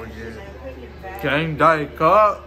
Oh yeah. Game day, cup.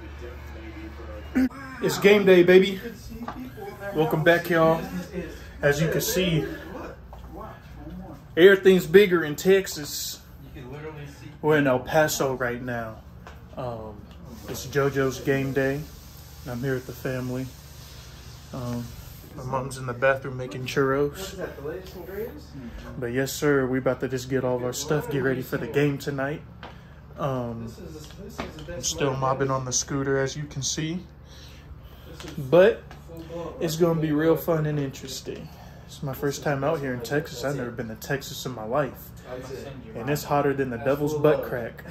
It's game day, baby. Welcome back, y'all. As you can see, everything's bigger in Texas. We're in El Paso right now. It's JoJo's game day. I'm here with the family. My mom's in the bathroom making churros. But yes, sir, we about to just get all of our stuff, get ready for the game tonight. I'm still mobbing on the scooter, as you can see. But it's going to be real fun and interesting. It's my first time out here in Texas. I've never been to Texas in my life. And it's hotter than the devil's butt crack.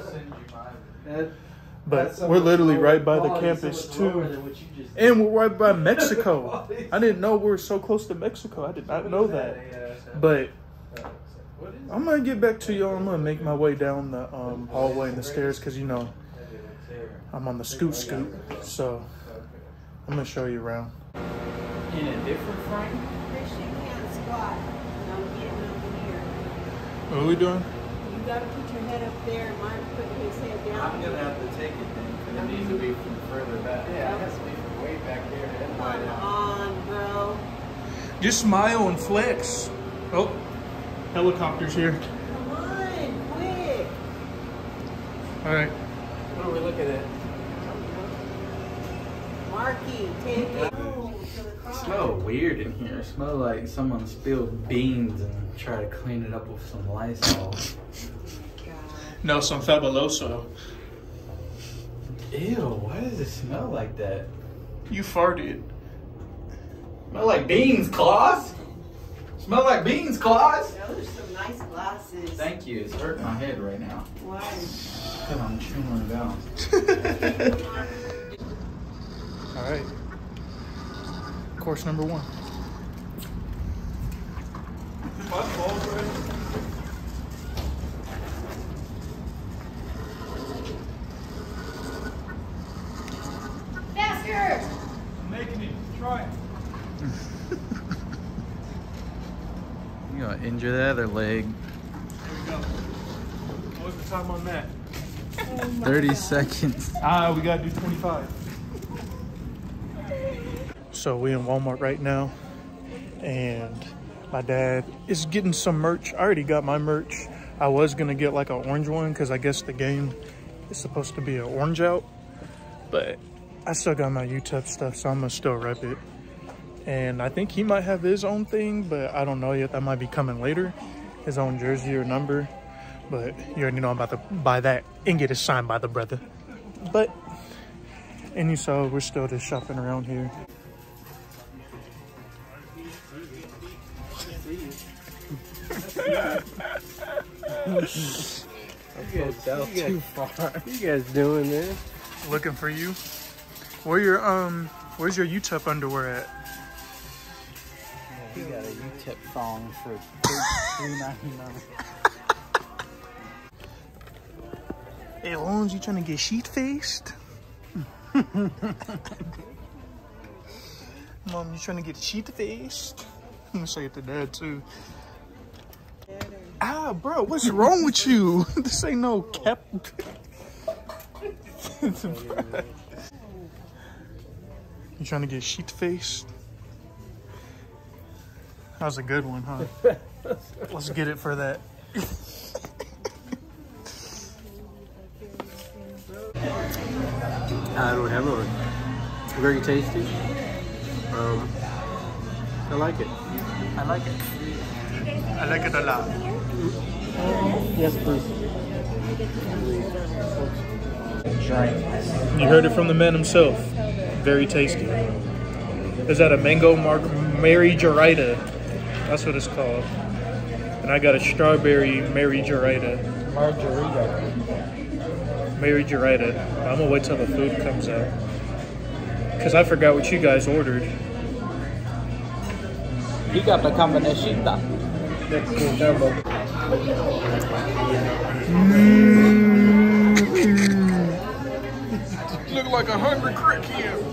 But we're literally right by the campus too. And we're right by Mexico. I didn't know we were so close to Mexico. I did not know that. But I'm going to get back to y'all. I'm going to make my way down the hallway and the stairs because, you know, I'm on the scoot. So I'm going to show you around. In a different frame? Christian can't squat. I'm getting over here. What are we doing? You got to put your head up there. Mine putting his head down. I'm going to have to take it then, because it needs to be from further back. Yeah, it has to be from way back there. Come on, bro. Just smile and flex. Oh, helicopter's here. Come on, quick. All right. What are we looking at? Marky, take it. It smells weird in here. It smells like someone spilled beans and tried to clean it up with some Lysol. No, some Fabuloso. Ew, why does it smell like that? You farted. Smell like beans, Claus? Smell like beans, Claus? Those are some nice glasses. Thank you. It's hurting my head right now. Why? Because I'm chewing them down. All right. Course number 1. Faster! I'm making it. Try it. You gonna injure the other leg. There we go. What was the time on that? 30 seconds. We gotta do 25. So we in Walmart right now, and my dad is getting some merch. I already got my merch. I was gonna get like an orange one because I guess the game is supposed to be an orange out, but I still got my UTEP stuff, so I'm gonna still rep it. And I think he might have his own thing, but I don't know yet. That might be coming later, his own jersey or number. But you already know I'm about to buy that and get it signed by the brother. But, and you saw we're still just shopping around here. You guys doing this? Looking for you. Where's your UTEP underwear at? He got a UTEP thong for $3.99. Hey, Lones, you trying to get sheet-faced? Mom, you trying to get sheet-faced? I'm gonna say it to Dad, too. Ah, bro, what's wrong with you? This ain't no cap. You trying to get sheet-faced? That was a good one, huh? Let's get it for that. Whatever. Very tasty. I like it. I like it. I like it a lot. Yes, please. You heard it from the man himself. Very tasty. Is that a mango Mary Jarita? That's what it's called. And I got a strawberry Mary Jarita. Mary Jarita. I'm gonna wait till the food comes out. Cause I forgot what you guys ordered. He got the combination. Look like a hungry crackhead.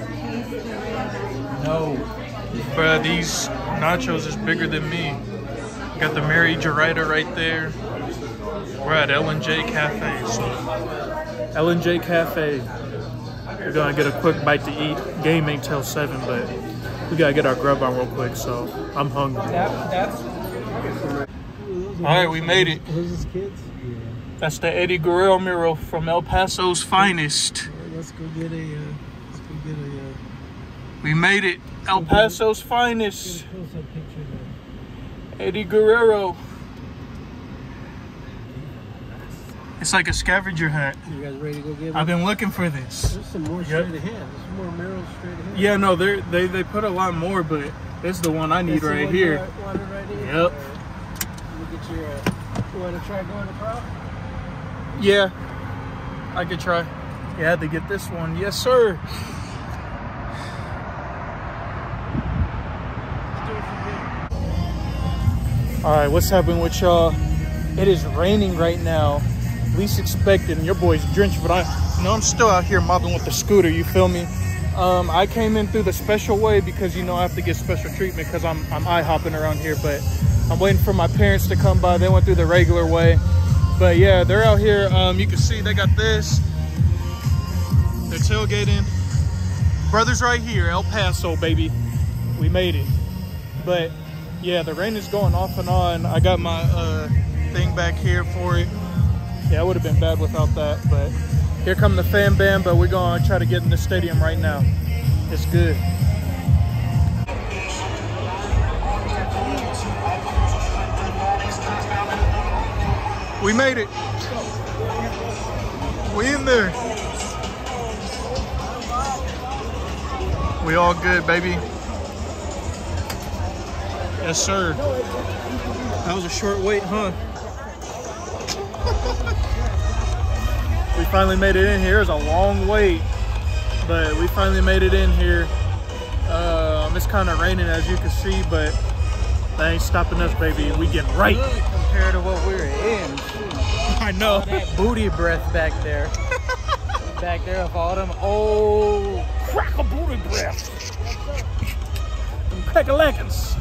No. Bruh, these nachos is bigger than me. Got the Mary Jarita right there. We're at L&J Cafe. So L&J Cafe. We're gonna get a quick bite to eat. Game ain't till 7, but we gotta get our grub on real quick. So I'm hungry. All right, we made it. Who's his kids? Yeah. That's the Eddie Guerrero mural from El Paso's finest. Let's go get a. We made it. El Paso's finest. Get a close-up picture there. Eddie Guerrero. It's like a scavenger hunt. You guys ready to go get one? I've been looking for this. There's some more straight ahead. There's some more murals straight ahead. Yeah, no, they put a lot more, but this is the one I need right here. Right here. Yep. Let me get your. You want to try going across? Yeah, I could try. Yeah, I had to get this one. Yes, sir. All right, what's happening with y'all? It is raining right now. Least expected, and your boy's drenched, but I'm still out here mobbing with the scooter. You feel me? I came in through the special way because I have to get special treatment because I'm IHOPing around here. But I'm waiting for my parents to come by. They went through the regular way. But yeah, they're out here. You can see they got this. They're tailgating. Brothers right here, El Paso, baby. We made it. But yeah, the rain is going off and on. I got my thing back here for it. Yeah, it would have been bad without that. But here come the fan band, but we're going to try to get in the stadium right now. It's good. We made it. We in there. We all good, baby. Yes, sir. That was a short wait, huh? We finally made it in here. It was a long wait, but we finally made it in here. It's kind of raining, as you can see, but that ain't stopping us, baby. We getting right. Compared to what we were in. I know. That booty breath back there. Back there with all them old Crack a booty breath. Crack-a-lackins.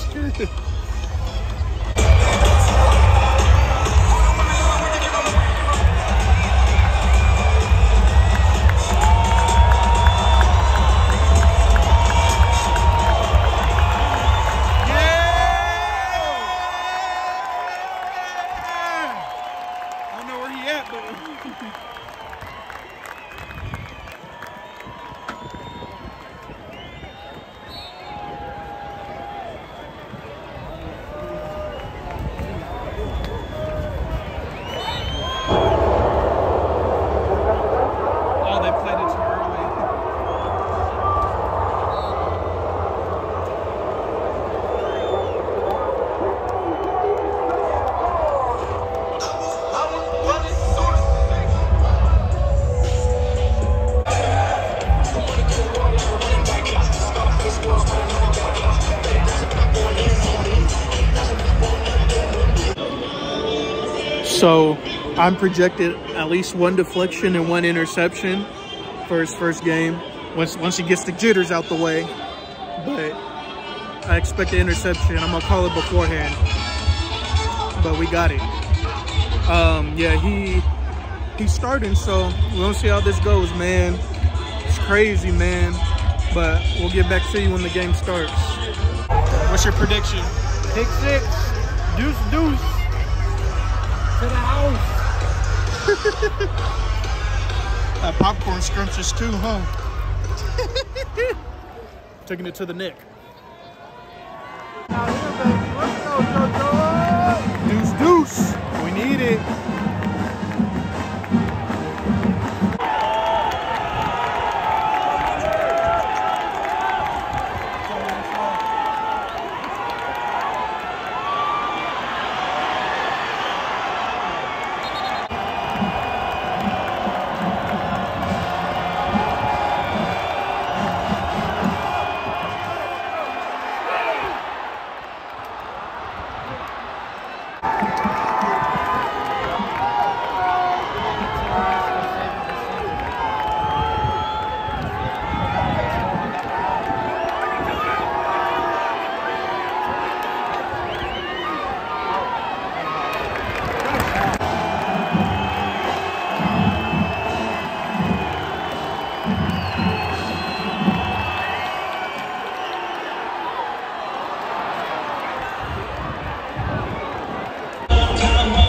So I'm projected at least 1 deflection and 1 interception for his first game. Once he gets the jitters out the way, but I expect the interception. I'm gonna call it beforehand, but we got it. Yeah, he's starting, so we're gonna see how this goes, man. It's crazy, man, but we'll get back to you when the game starts. What's your prediction? Pick 6. Deuce, deuce. To the house. That popcorn scrumptious too, huh? Taking it to the neck. Deuce, deuce. We need it.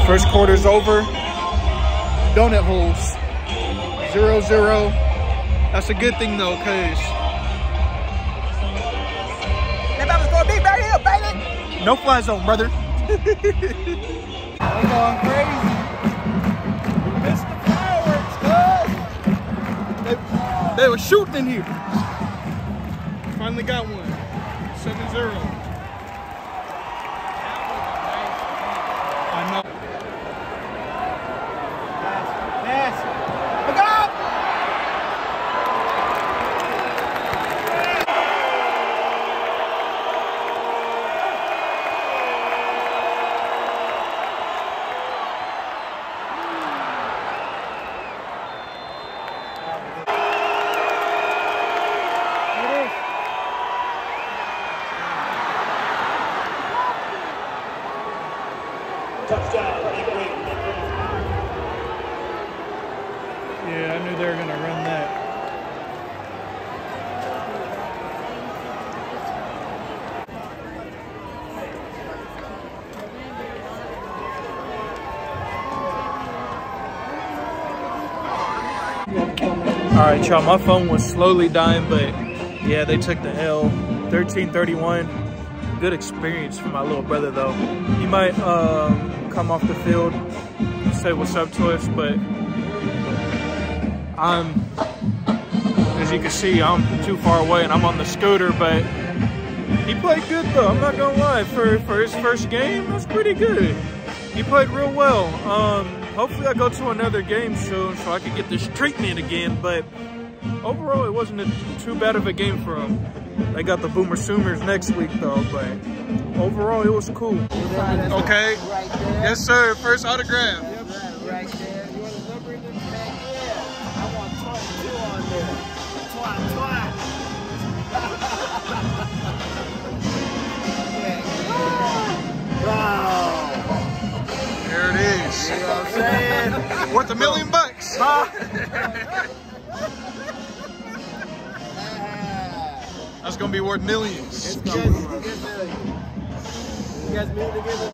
First quarter's over. Donut holes. 0-0. That's a good thing though, cause no fly zone, brother. We're going crazy. We missed the fireworks, cuz. They were shooting in here. Finally got one. 7-0. I know. Pass. Look up! Yeah, I knew they were gonna run that. All right, y'all, my phone was slowly dying, but yeah, they took the L. 13-31. Good experience for my little brother, though. He might come off the field and say what's up to us, but as you can see, I'm too far away and I'm on the scooter, but he played good, though. I'm not gonna lie. For his first game, that's pretty good. He played real well. Hopefully I go to another game soon so I can get this treatment again, but overall it wasn't too bad of a game for him. They got the Boomer Soomers next week though, but overall it was cool. Okay, yes sir, first autograph. Right there. You want a number in the bag? Yeah. I want 22 on there. Twat. Wow. There it is. You know what I'm saying? Worth $1 million. That's gonna be worth millions. You guys move together.